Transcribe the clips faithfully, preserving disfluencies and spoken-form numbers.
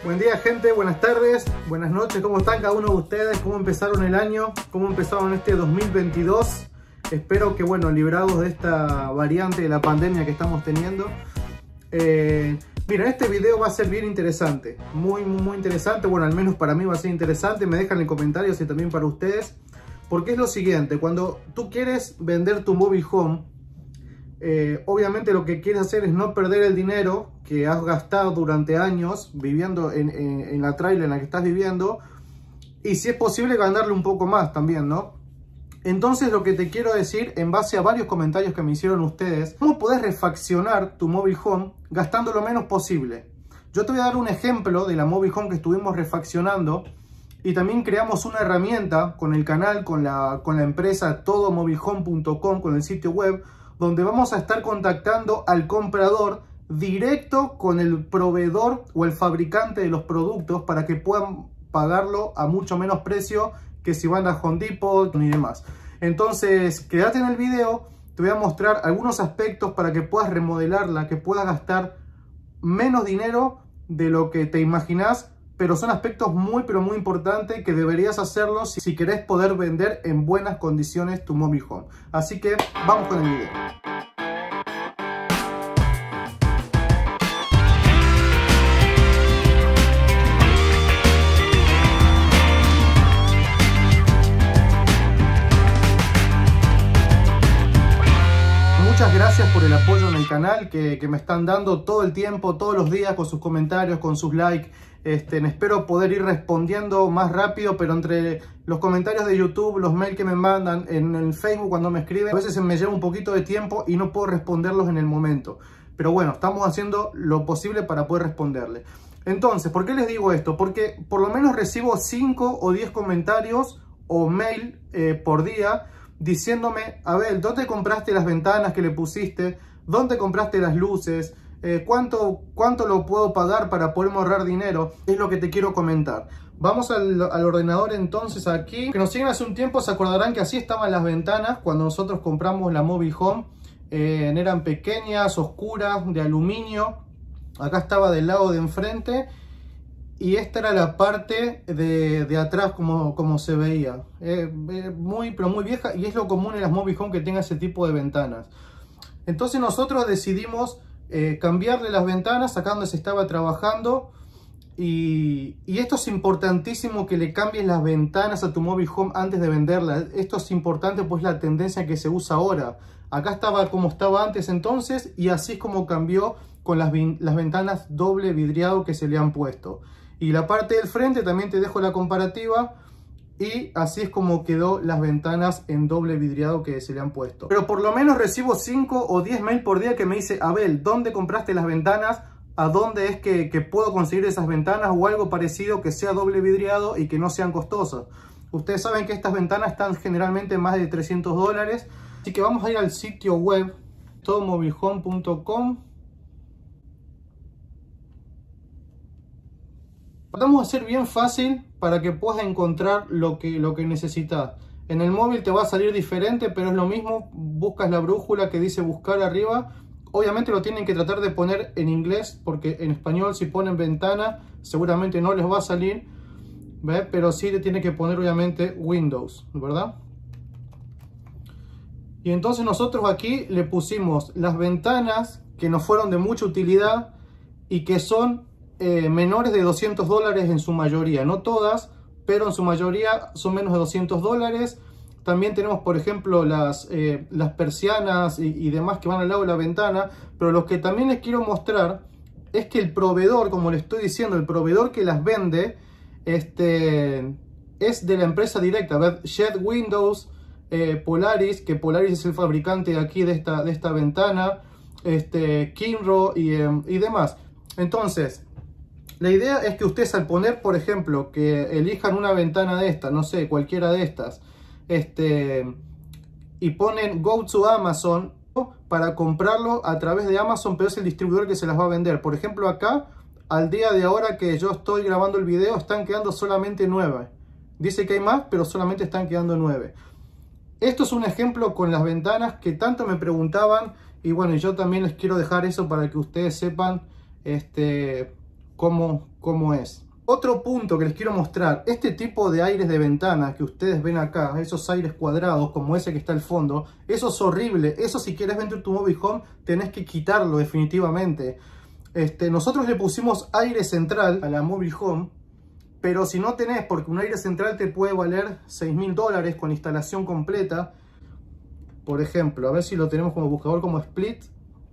Buen día, gente, buenas tardes, buenas noches, ¿cómo están cada uno de ustedes? ¿Cómo empezaron el año? ¿Cómo empezaron este dos mil veintidós? Espero que, bueno, librados de esta variante de la pandemia que estamos teniendo. Eh, miren, este video va a ser bien interesante, muy, muy interesante, bueno, al menos para mí va a ser interesante, me dejan en comentarios y también para ustedes, porque es lo siguiente, cuando tú quieres vender tu mobile home, Eh, obviamente lo que quieres hacer es no perder el dinero que has gastado durante años viviendo en, en, en la trailer en la que estás viviendo, y si es posible ganarle un poco más también, ¿no? Entonces lo que te quiero decir, en base a varios comentarios que me hicieron ustedes, ¿cómo podés refaccionar tu mobile home gastando lo menos posible? Yo te voy a dar un ejemplo de la mobile home que estuvimos refaccionando, y también creamos una herramienta con el canal, con la, con la empresa todo mobile home punto com, con el sitio web, donde vamos a estar contactando al comprador directo con el proveedor o el fabricante de los productos para que puedan pagarlo a mucho menos precio que si van a Home Depot y demás. Entonces, quédate en el video, te voy a mostrar algunos aspectos para que puedas remodelarla, que puedas gastar menos dinero de lo que te imaginas, pero son aspectos muy pero muy importantes que deberías hacerlo si, si querés poder vender en buenas condiciones tu mobile home. Así que vamos con el video. Muchas gracias por el apoyo en el canal que, que me están dando todo el tiempo, todos los días, con sus comentarios, con sus likes. Este, espero poder ir respondiendo más rápido, pero entre los comentarios de YouTube, los mails que me mandan, en el Facebook cuando me escriben, a veces me lleva un poquito de tiempo y no puedo responderlos en el momento. Pero bueno, estamos haciendo lo posible para poder responderle. Entonces, ¿por qué les digo esto? Porque por lo menos recibo cinco o diez comentarios o mail eh, por día diciéndome: Abel, ¿dónde compraste las ventanas que le pusiste? ¿Dónde compraste las luces? Eh, ¿cuánto, ¿Cuánto lo puedo pagar para poder ahorrar dinero? Es lo que te quiero comentar. Vamos al, al ordenador entonces aquí. Que nos siguen hace un tiempo se acordarán que así estaban las ventanas cuando nosotros compramos la mobile home. Eh, eran pequeñas, oscuras, de aluminio. Acá estaba del lado de enfrente. Y esta era la parte de, de atrás como, como se veía. Eh, eh, muy, pero muy vieja. Y es lo común en las mobile home que tenga ese tipo de ventanas. Entonces nosotros decidimos eh, cambiarle las ventanas acá donde se estaba trabajando. Y, y esto es importantísimo, que le cambies las ventanas a tu mobile home antes de venderla. Esto es importante, pues la tendencia que se usa ahora. Acá estaba como estaba antes entonces, y así es como cambió con las, las ventanas doble vidriado que se le han puesto. Y la parte del frente también te dejo la comparativa, y así es como quedó las ventanas en doble vidriado que se le han puesto. Pero por lo menos recibo cinco o diez mails por día que me dice: Abel, ¿dónde compraste las ventanas? ¿A dónde es que, que puedo conseguir esas ventanas o algo parecido que sea doble vidriado y que no sean costosas? Ustedes saben que estas ventanas están generalmente más de trescientos dólares. Así que vamos a ir al sitio web todo mobile home punto com. Vamos a hacer bien fácil para que puedas encontrar lo que, lo que necesitas. En el móvil te va a salir diferente, pero es lo mismo. Buscas la brújula que dice buscar arriba. Obviamente lo tienen que tratar de poner en inglés, porque en español si ponen ventana seguramente no les va a salir, ¿ve? Pero sí le tiene que poner obviamente Windows, ¿verdad? Y entonces nosotros aquí le pusimos las ventanas que nos fueron de mucha utilidad y que son Eh, menores de doscientos dólares en su mayoría, no todas, pero en su mayoría son menos de doscientos dólares. También tenemos, por ejemplo, las, eh, las persianas y, y demás que van al lado de la ventana. Pero lo que también les quiero mostrar es que el proveedor, como les estoy diciendo, el proveedor que las vende este, es de la empresa directa, ¿ver? Shed Windows, eh, Polaris, que Polaris es el fabricante de aquí de esta, de esta ventana, este, Kinro y, eh, y demás. Entonces, la idea es que ustedes, al poner, por ejemplo, que elijan una ventana de estas, no sé, cualquiera de estas, este, y ponen Go to Amazon para comprarlo a través de Amazon, pero es el distribuidor que se las va a vender. Por ejemplo, acá, al día de ahora que yo estoy grabando el video, están quedando solamente nueve. Dice que hay más, pero solamente están quedando nueve. Esto es un ejemplo con las ventanas que tanto me preguntaban, y bueno, yo también les quiero dejar eso para que ustedes sepan este... Cómo, cómo es. Otro punto que les quiero mostrar, este tipo de aires de ventana que ustedes ven acá, esos aires cuadrados como ese que está al fondo, eso es horrible. Eso, si quieres vender tu mobile home, tenés que quitarlo definitivamente. Este, nosotros le pusimos aire central a la mobile home, pero si no tenés, porque un aire central te puede valer seis mil dólares con instalación completa. Por ejemplo, a ver si lo tenemos como buscador como split.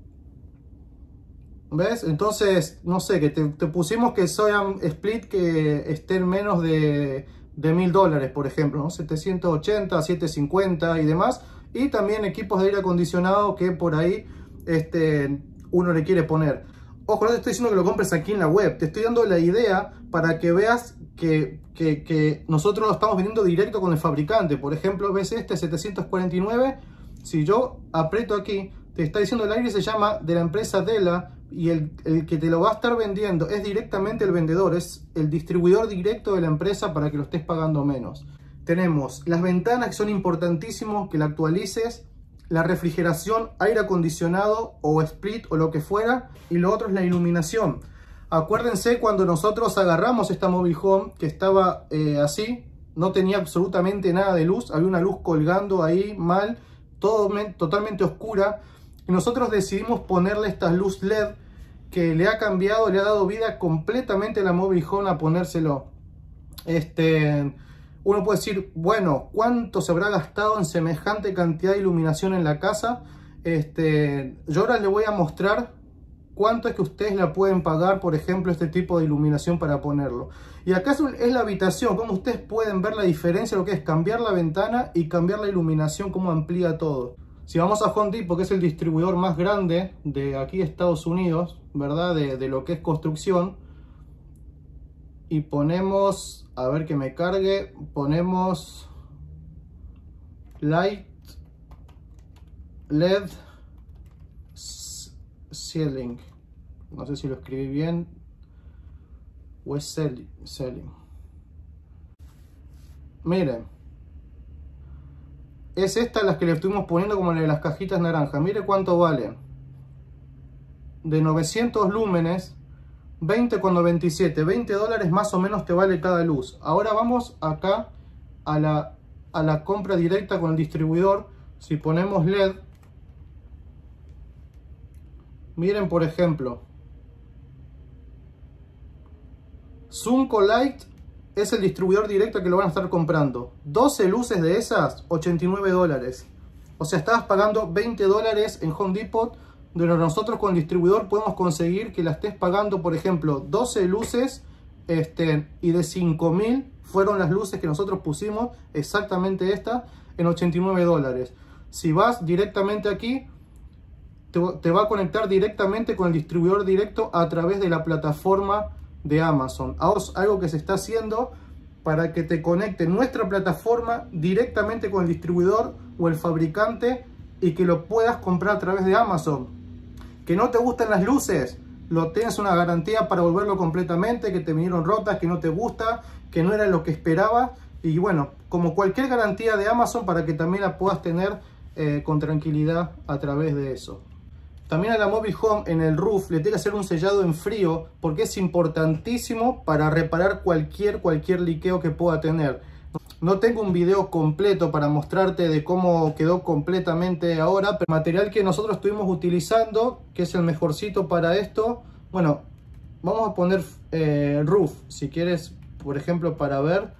¿Ves? Entonces, no sé, que te, te pusimos que sean split que estén menos de mil dólares, por ejemplo, ¿no? setecientos ochenta, setecientos cincuenta y demás. Y también equipos de aire acondicionado que por ahí este, uno le quiere poner. Ojo, no te estoy diciendo que lo compres aquí en la web. Te estoy dando la idea para que veas que, que, que nosotros lo estamos vendiendo directo con el fabricante. Por ejemplo, ves este setecientos cuarenta y nueve. Si yo aprieto aquí, te está diciendo el aire se llama de la empresa Dela. Y el, el que te lo va a estar vendiendo es directamente el vendedor, es el distribuidor directo de la empresa para que lo estés pagando menos. Tenemos las ventanas que son importantísimos que la actualices, la refrigeración, aire acondicionado o split o lo que fuera, y lo otro es la iluminación. Acuérdense cuando nosotros agarramos esta mobile home que estaba eh, así, no tenía absolutamente nada de luz, había una luz colgando ahí mal, todo, totalmente oscura. Y nosotros decidimos ponerle esta luz L E D que le ha cambiado, le ha dado vida completamente a la mobile home a ponérselo. Este, uno puede decir, bueno, ¿cuánto se habrá gastado en semejante cantidad de iluminación en la casa? Este, yo ahora les voy a mostrar cuánto es que ustedes la pueden pagar, por ejemplo, este tipo de iluminación para ponerlo. Y acá es la habitación, como ustedes pueden ver la diferencia, lo que es cambiar la ventana y cambiar la iluminación, cómo amplía todo. Si vamos a Home Depot, que es el distribuidor más grande de aquí Estados Unidos, ¿verdad? De, de lo que es construcción. Y ponemos, a ver que me cargue, ponemos Light L E D Ceiling. No sé si lo escribí bien. O es Ceiling. Miren. Es esta las que le estuvimos poniendo como la de las cajitas naranjas. Mire cuánto vale. De novecientos lúmenes, veinte con noventa y siete. veinte dólares más o menos te vale cada luz. Ahora vamos acá a la, a la compra directa con el distribuidor. Si ponemos L E D. Miren por ejemplo. Sunco Light. Es el distribuidor directo que lo van a estar comprando. doce luces de esas, ochenta y nueve dólares. O sea, estabas pagando veinte dólares en Home Depot, donde nosotros con el distribuidor podemos conseguir que la estés pagando, por ejemplo, doce luces este, y de cinco mil fueron las luces que nosotros pusimos, exactamente esta, en ochenta y nueve dólares. Si vas directamente aquí, te, te va a conectar directamente con el distribuidor directo a través de la plataforma de Amazon. Algo que se está haciendo para que te conecte nuestra plataforma directamente con el distribuidor o el fabricante y que lo puedas comprar a través de Amazon. Que no te gustan las luces, lo tienes una garantía para volverlo completamente, que te vinieron rotas, que no te gusta, que no era lo que esperaba. Y bueno, como cualquier garantía de Amazon, para que también la puedas tener eh, con tranquilidad a través de eso. También a la mobile home en el roof le tiene que hacer un sellado en frío, porque es importantísimo para reparar cualquier, cualquier liqueo que pueda tener. No tengo un video completo para mostrarte de cómo quedó completamente ahora, pero el material que nosotros estuvimos utilizando, que es el mejorcito para esto, bueno, vamos a poner eh, roof, si quieres, por ejemplo, para ver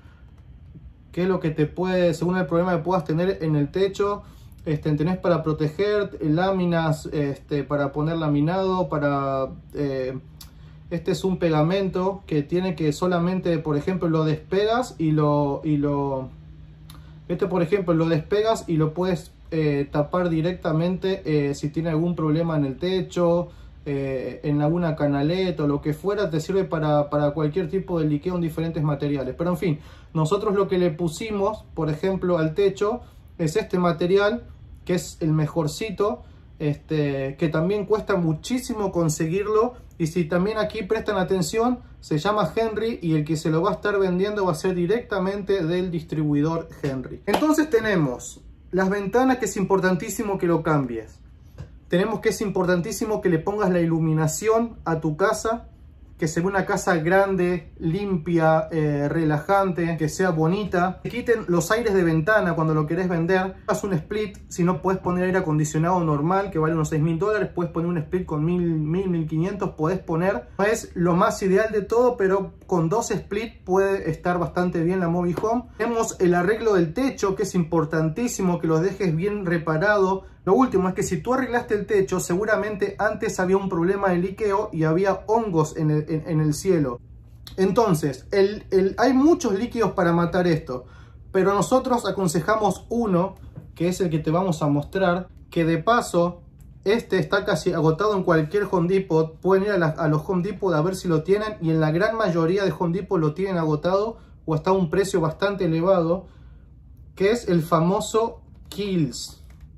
qué es lo que te puede, según el problema que puedas tener en el techo. Este, tenés para proteger, láminas este, para poner laminado, para eh, este es un pegamento que tiene que solamente, por ejemplo, lo despegas y lo, y lo este por ejemplo lo despegas y lo puedes eh, tapar directamente eh, si tiene algún problema en el techo, eh, en alguna canaleta o lo que fuera. Te sirve para, para cualquier tipo de liqueo en diferentes materiales. Pero en fin, nosotros lo que le pusimos, por ejemplo, al techo es este material, que es el mejorcito, este, que también cuesta muchísimo conseguirlo. Y si también aquí prestan atención, se llama Henry, y el que se lo va a estar vendiendo va a ser directamente del distribuidor Henry. Entonces tenemos las ventanas, que es importantísimo que lo cambies. Tenemos que es importantísimo que le pongas la iluminación a tu casa, que se ve una casa grande, limpia, eh, relajante, que sea bonita. Que quiten los aires de ventana cuando lo querés vender. Haz un split, si no podés poner aire acondicionado normal, que vale unos seis mil dólares, puedes poner un split con mil, mil quinientos, podés poner. No es lo más ideal de todo, pero con dos split puede estar bastante bien la Mobile Home. Tenemos el arreglo del techo, que es importantísimo que lo dejes bien reparado. Lo último es que si tú arreglaste el techo, seguramente antes había un problema de liqueo y había hongos en el, en, en el cielo. Entonces, el, el, hay muchos líquidos para matar esto, pero nosotros aconsejamos uno, que es el que te vamos a mostrar, que de paso, este está casi agotado en cualquier Home Depot. Pueden ir a, la, a los Home Depot a ver si lo tienen, y en la gran mayoría de Home Depot lo tienen agotado o está a un precio bastante elevado, que es el famoso Kilz.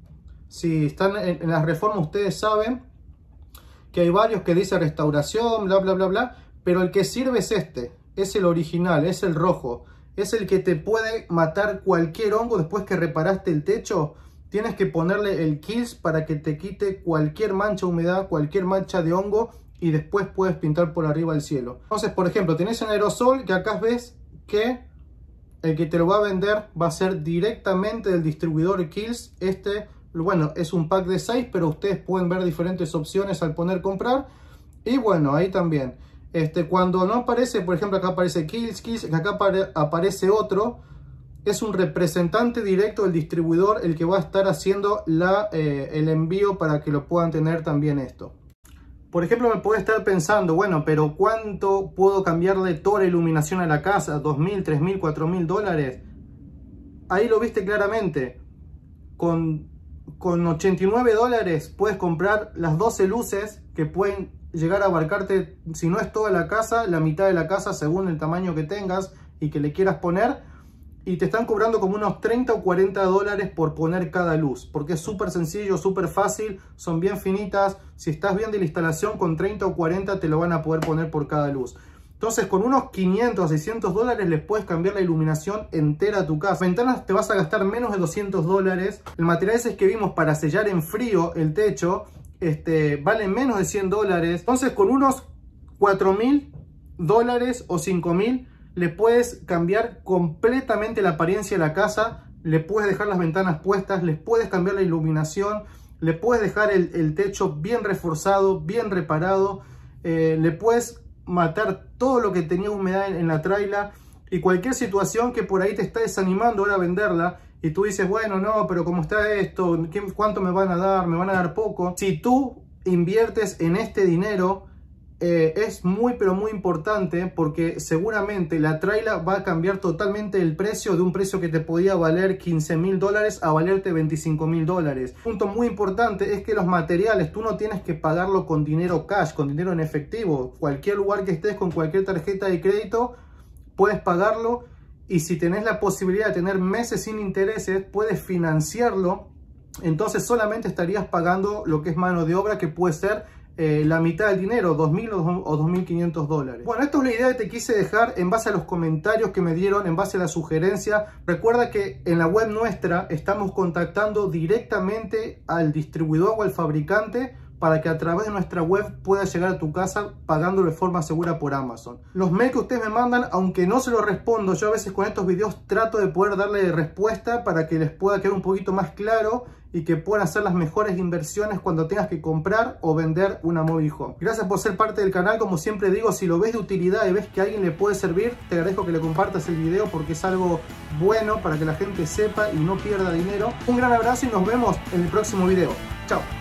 Si están en, en las reformas, ustedes saben que hay varios que dice restauración, bla, bla, bla, bla. Pero el que sirve es este. Es el original, es el rojo. Es el que te puede matar cualquier hongo después que reparaste el techo. Tienes que ponerle el Kilz para que te quite cualquier mancha de humedad, cualquier mancha de hongo. Y después puedes pintar por arriba el cielo. Entonces, por ejemplo, tenés en aerosol que acá ves que el que te lo va a vender va a ser directamente del distribuidor Kilz. Este... Bueno, es un pack de seis, pero ustedes pueden ver diferentes opciones al poner comprar. Y bueno, ahí también. Este, cuando no aparece, por ejemplo, acá aparece Kilz, Kilz, acá apare aparece otro. Es un representante directo del distribuidor el que va a estar haciendo la, eh, el envío para que lo puedan tener también esto. Por ejemplo, me puede estar pensando, bueno, pero ¿cuánto puedo cambiarle toda la iluminación a la casa? ¿dos mil, tres mil, cuatro mil dólares? Ahí lo viste claramente. Con... Con ochenta y nueve dólares puedes comprar las doce luces que pueden llegar a abarcarte, si no es toda la casa, la mitad de la casa según el tamaño que tengas y que le quieras poner. Y te están cobrando como unos treinta o cuarenta dólares por poner cada luz. Porque es súper sencillo, súper fácil, son bien finitas. Si estás bien de la instalación, con treinta o cuarenta te lo van a poder poner por cada luz. Entonces, con unos quinientos, seiscientos dólares les puedes cambiar la iluminación entera a tu casa. Ventanas te vas a gastar menos de doscientos dólares. El material ese que vimos para sellar en frío el techo, este, vale menos de cien dólares. Entonces, con unos cuatro mil dólares o cinco mil, le puedes cambiar completamente la apariencia de la casa. Le puedes dejar las ventanas puestas, les puedes cambiar la iluminación, le puedes dejar el, el techo bien reforzado, bien reparado, eh, le puedes matar todo lo que tenía humedad en, en la traila, y cualquier situación que por ahí te está desanimando ahora venderla y tú dices, bueno, no, pero como está esto, ¿cuánto me van a dar? ¿Me van a dar poco? Si tú inviertes en este dinero, eh, es muy pero muy importante, porque seguramente la traila va a cambiar totalmente el precio, de un precio que te podía valer quince mil dólares a valerte veinticinco mil dólares. Punto muy importante es que los materiales tú no tienes que pagarlo con dinero cash, con dinero en efectivo. Cualquier lugar que estés, con cualquier tarjeta de crédito puedes pagarlo, y si tenés la posibilidad de tener meses sin intereses, puedes financiarlo. Entonces solamente estarías pagando lo que es mano de obra, que puede ser Eh, la mitad del dinero, dos mil o dos mil quinientos dólares. Bueno, esta es la idea que te quise dejar en base a los comentarios que me dieron, en base a la sugerencia. Recuerda que en la web nuestra estamos contactando directamente al distribuidor o al fabricante para que a través de nuestra web pueda llegar a tu casa pagándolo de forma segura por Amazon. Los mails que ustedes me mandan, aunque no se los respondo, yo a veces con estos videos trato de poder darle respuesta para que les pueda quedar un poquito más claro y que puedan hacer las mejores inversiones cuando tengas que comprar o vender una Mobile Home. Gracias por ser parte del canal. Como siempre digo, si lo ves de utilidad y ves que a alguien le puede servir, te agradezco que le compartas el video, porque es algo bueno para que la gente sepa y no pierda dinero. Un gran abrazo y nos vemos en el próximo video. Chao.